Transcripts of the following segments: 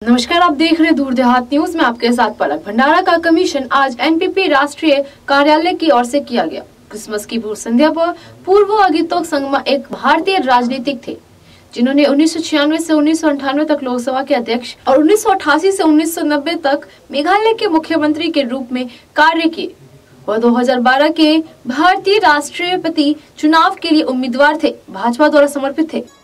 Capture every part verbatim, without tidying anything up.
नमस्कार, आप देख रहे दूर देहात न्यूज में आपके साथ पलक। भंडारा का कमीशन आज एनपीपी राष्ट्रीय कार्यालय की ओर से किया गया। क्रिसमस की पूर्व संध्या पर पूर्व अगितोक संगमा एक भारतीय राजनीतिक थे जिन्होंने उन्नीस सौ छियानवे से उन्नीस सौ अंठानवे तक लोकसभा के अध्यक्ष और उन्नीस सौ अठासी से उन्नीस सौ नब्बे तक मेघालय के मुख्यमंत्री के रूप में कार्य किए। वह दो हज़ार बारह के भारतीय राष्ट्रपति चुनाव के लिए उम्मीदवार थे, भाजपा द्वारा समर्पित थे।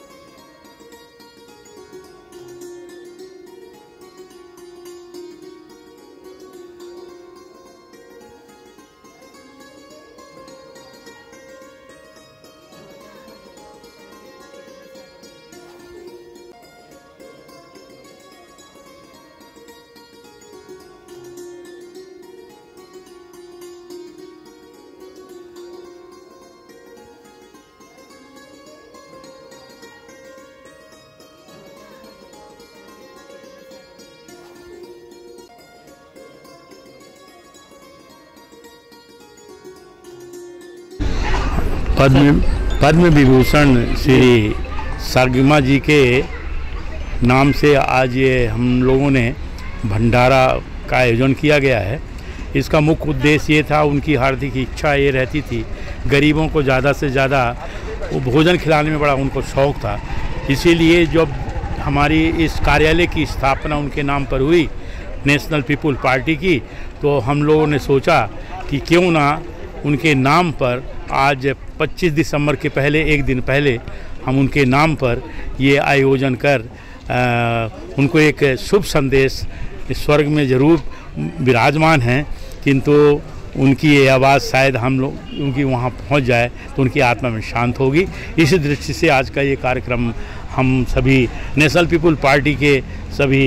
पद्म पद्म विभूषण श्री सरगमा जी के नाम से आज ये हम लोगों ने भंडारा का आयोजन किया गया है। इसका मुख्य उद्देश्य ये था, उनकी हार्दिक इच्छा ये रहती थी, गरीबों को ज़्यादा से ज़्यादा वो भोजन खिलाने में बड़ा उनको शौक़ था। इसीलिए जब हमारी इस कार्यालय की स्थापना उनके नाम पर हुई, नेशनल पीपुल पार्टी की, तो हम लोगों ने सोचा कि क्यों ना उनके नाम पर आज पच्चीस दिसंबर के पहले एक दिन पहले हम उनके नाम पर ये आयोजन कर आ, उनको एक शुभ संदेश। स्वर्ग में ज़रूर विराजमान हैं, किंतु उनकी ये आवाज़ शायद हम लोग उनकी वहाँ पहुँच जाए तो उनकी आत्मा में शांत होगी। इसी दृष्टि से आज का ये कार्यक्रम हम सभी नेशनल पीपुल पार्टी के सभी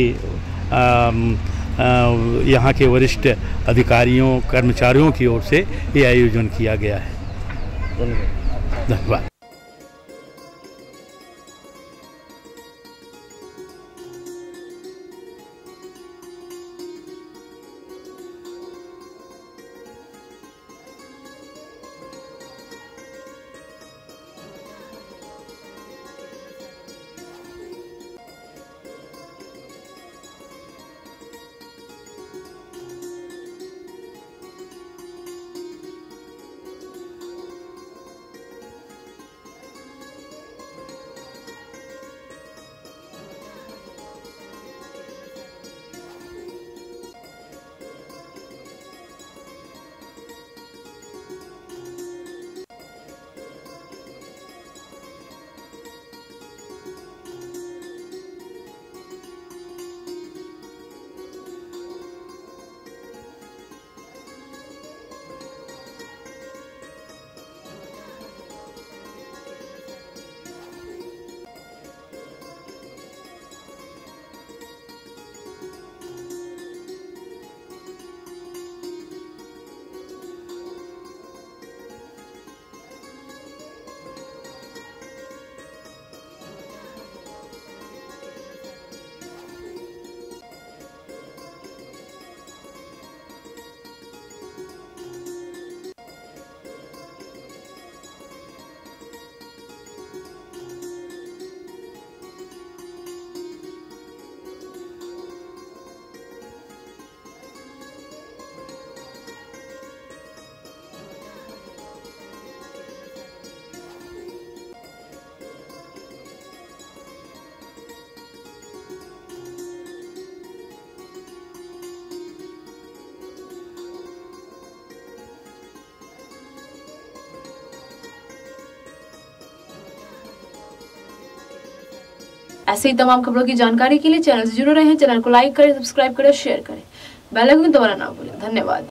यहाँ के वरिष्ठ अधिकारियों कर्मचारियों की ओर से ये आयोजन किया गया है। धन्यवाद। ऐसे ही तमाम खबरों की जानकारी के लिए चैनल से जुड़े रहें। चैनल को लाइक करें, सब्सक्राइब करें, शेयर करें, बेल आइकन दबाना ना भूलें। धन्यवाद।